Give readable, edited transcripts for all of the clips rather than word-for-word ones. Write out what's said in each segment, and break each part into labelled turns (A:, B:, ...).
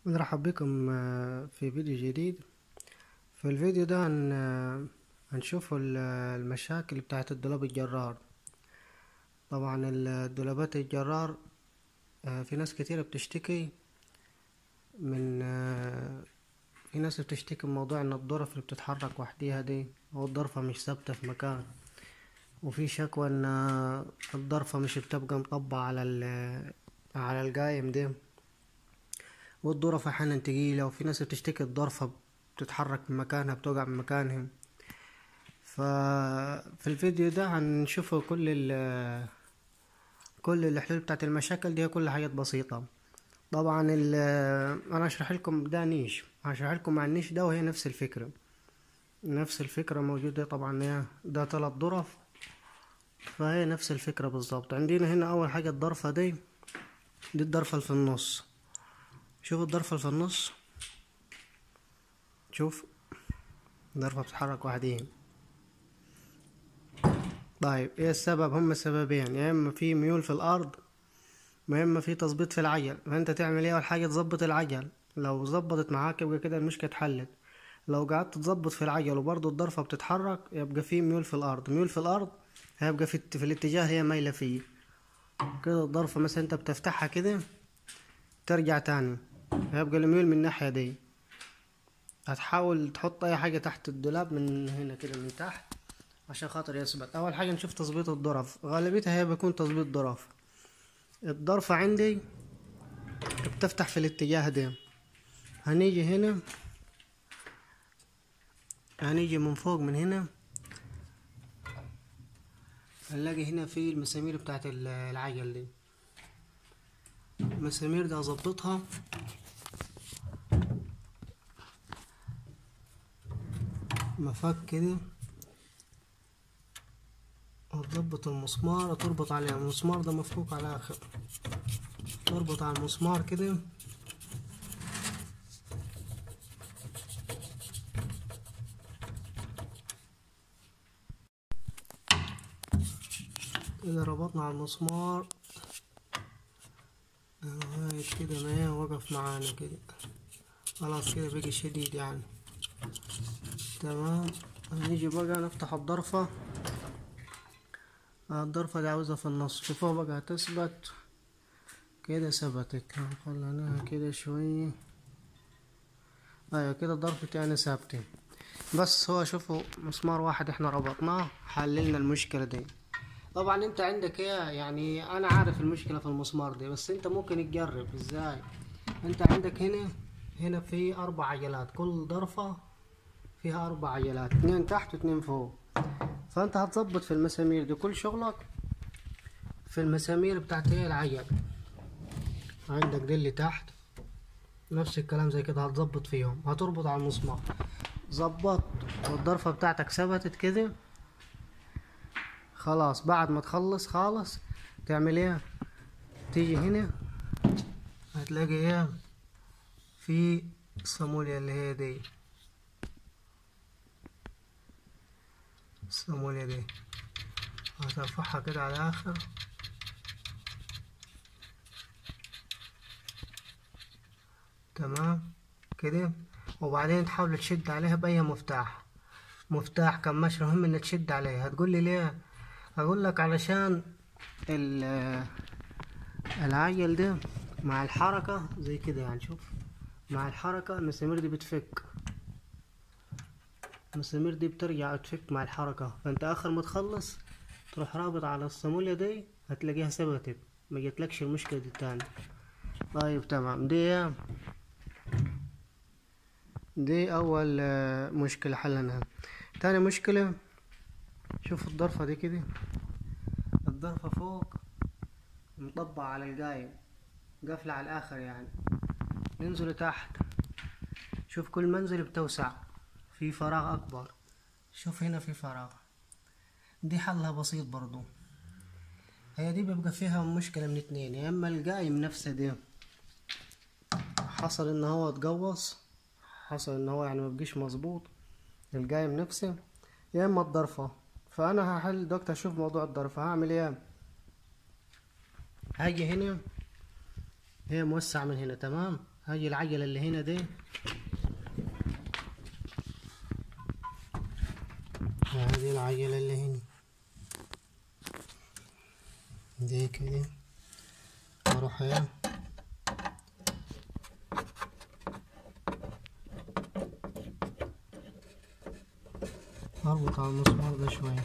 A: نرحب بكم في فيديو جديد. في الفيديو ده هنشوف المشاكل بتاعت الدولاب الجرار. طبعا الدولابات الجرار في ناس كتيرة بتشتكي من في ناس بتشتكي من موضوع ان الظرف اللي بتتحرك وحديها دي او الضرفة مش ثابتة في مكان، وفي شكوى ان الضرفة مش بتبقى مطبقة على القايم ده، والظرف احيانا تقيلة، وفي ناس بتشتكي الضرفة بتتحرك من مكانها، بتوقع من مكانها. ففي الفيديو ده هنشوف كل الحلول بتاعت المشاكل دي، كل حاجات بسيطة. طبعا انا هشرح لكم ده نيش، هشرح لكم عن النيش ده، وهي نفس الفكرة موجودة. طبعا ده 3 ظرف، فهي نفس الفكرة بالظبط. عندنا هنا اول حاجة الضرفة دي الضرفة اللي في النص. شوف الضرفة اللي في النص، شوف الضرفة بتتحرك وحديها. طيب ايه السبب؟ هما سببين: يا اما في ميول في الارض، يا اما في تظبيط في العجل. فانت تعمل ايه؟ اول حاجه تظبط العجل. لو ظبطت معاك يبقى كده المشكله اتحلت. لو قعدت تظبط في العجل وبرضه الضرفه بتتحرك، يبقى في ميول في الارض. ميول في الارض هيبقى في الاتجاه هي مايله فيه. كده الضرفه مثلا انت بتفتحها كده ترجع تاني، هيبقى الميول من الناحيه دي. هتحاول تحط اي حاجه تحت الدولاب من هنا كده من تحت عشان خاطر يثبت. اول حاجه نشوف تظبيط الظرف، غالبيتها هي بيكون تظبيط ظرف. الضرفه عندي بتفتح في الاتجاه ده. هنيجي هنا، هنيجي من فوق من هنا، هنلاقي هنا في المسامير بتاعت العجل دي. المسامير دي هظبطها، مفك كده، هتظبط المسمار، تربط عليه. المسمار ده مفكوك على اخر، تربط على المسمار كده. كده ربطنا على المسمار لغاية كده ما وقف معانا كده، خلاص كده بقي شديد يعني. تمام. هنيجي بقى نفتح الضرفة. الضرفة دي عاوزة في النص. شوفوها بقى هتثبت كده، ثبتت. خليناها كده شوية. ايوه كده ضرفتي يعني ثابتة. بس هو شوفوا مسمار واحد احنا ربطناه حللنا المشكلة دي. طبعا انت عندك ايه يعني، انا عارف المشكلة في المسمار دي، بس انت ممكن تجرب ازاي. انت عندك هنا في 4 عجلات، كل ضرفة فيها 4 عجلات، 2 تحت و2 فوق. فانت هتظبط في المسامير دي، كل شغلك في المسامير بتاعت ايه العجل. عندك دي اللي تحت نفس الكلام زي كده، هتظبط فيهم، هتربط على المسمار. ظبطت والضرفة بتاعتك ثبتت كده، خلاص. بعد ما تخلص خالص تعمل ايه؟ تيجي هنا هتلاقي ايه؟ في الصاموليا اللي هي دي، الصاموليا دي هترفعها كده على الاخر. تمام كده. وبعدين تحاول تشد عليها بأي مفتاح، مفتاح كماشة، مهم ان تشد عليها. هتقول لي ليه؟ اقول لك علشان العجل ده مع الحركة زي كده يعني. شوف مع الحركة المسامير دي بتفك، المسامير دي بترجع تفك مع الحركة. فانت اخر ما تخلص تروح رابط على الصاموليا دي، هتلاقيها ثبتت، ما جاتلكش المشكلة دي تاني. طيب تمام. دي اول مشكلة حلناها. تاني مشكلة، شوف الضرفة دي كده، الضرفة فوق مطبعة على القايم، قافلة على الاخر يعني. ننزل تحت، شوف كل منزل بتوسع في فراغ اكبر. شوف هنا في فراغ، دي حلها بسيط برضو. هي دي بيبقى فيها مشكلة من اتنين: يا اما القايم نفسه دي حصل ان هو اتقوص، حصل ان هو يعني مبقيش مظبوط القايم نفسه، يا اما الضرفة. فانا هحل دكتور اشوف موضوع الضرفة. هعمل ايه؟ هاجي هنا، هي موسع من هنا تمام، هاجي العجلة اللي هنا دي، هذه العجلة اللي هنا دي كده، اروح ايه اربط على المسمار ده شوية،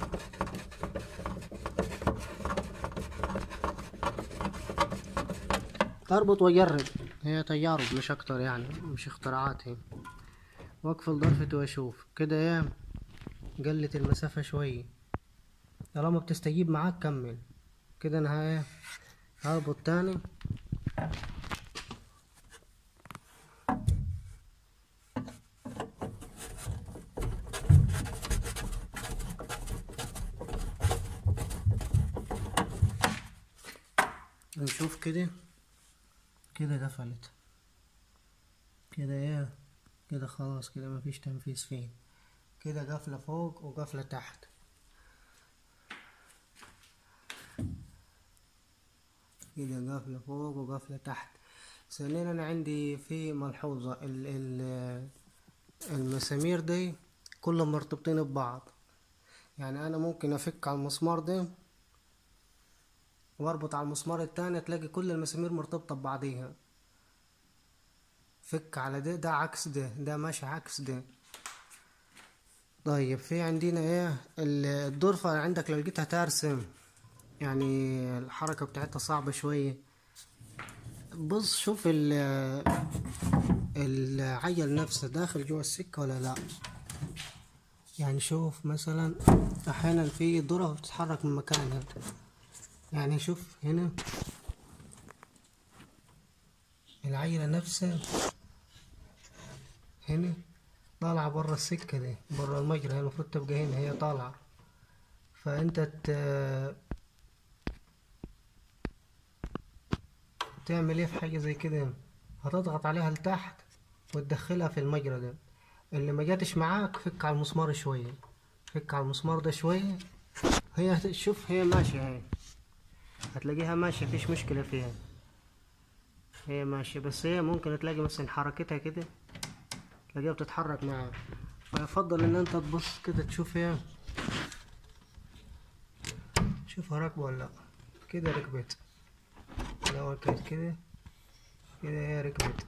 A: اربط واجرب، هي تجارب مش اكتر يعني، مش اختراعات هي. واقفل ضرفتي واشوف كده ايه، قلت المسافة شوية، طالما بتستجيب معاك كمل كده. انا ايه هربط تاني، نشوف كده. كده قفلت كده ايه، كده خلاص، كده مفيش تنفيذ فيه، كده قفلة فوق وقفلة تحت. كده قفلة فوق وقفلة تحت. ثانيا انا عندي في ملحوظة، المسامير دي كلهم مرتبطين ببعض، يعني انا ممكن افك على المسمار ده واربط على المسمار التاني، تلاقي كل المسامير مرتبطة ببعضيها. فك على ده عكس ده ماشي عكس ده. طيب في عندنا ايه الضرفة عندك، لو لقيتها ترسم يعني الحركة بتاعتها صعبة شوية، بص شوف العجل نفسه داخل جوا السكة ولا لا. يعني شوف مثلا احيانا في ضرفة بتتحرك من مكانها، يعني شوف هنا العجلة نفسها هنا طالعة برا السكة دي، برا المجرى، هي المفروض تبقى هنا، هي طالعة. فانت تعمل ايه في حاجة زي كده؟ هتضغط عليها لتحت وتدخلها في المجرى ده. اللي ما جاتش معاك فك على المسمار شوية، فك على المسمار ده شوية، هي شوف هي ماشية، هي هتلاقيها ماشية، مفيش مشكلة فيها، هي ماشية. بس هي ممكن تلاقي مثلا حركتها كده تلاقيها بتتحرك معاك، فيفضل ان انت تبص كده تشوف هي، شوفها راكبة ولا لا. كده ركبت، الأول كانت كده، كده هي ركبت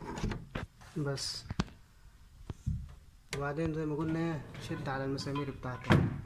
A: بس. وبعدين زي ما قلنا شد على المسامير بتاعتها.